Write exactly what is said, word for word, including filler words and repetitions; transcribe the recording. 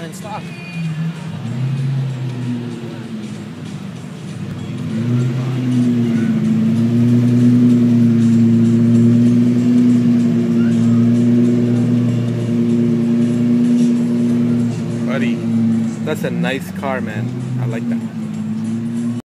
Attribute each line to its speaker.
Speaker 1: in stock. Buddy, that's a nice car, man. I like that.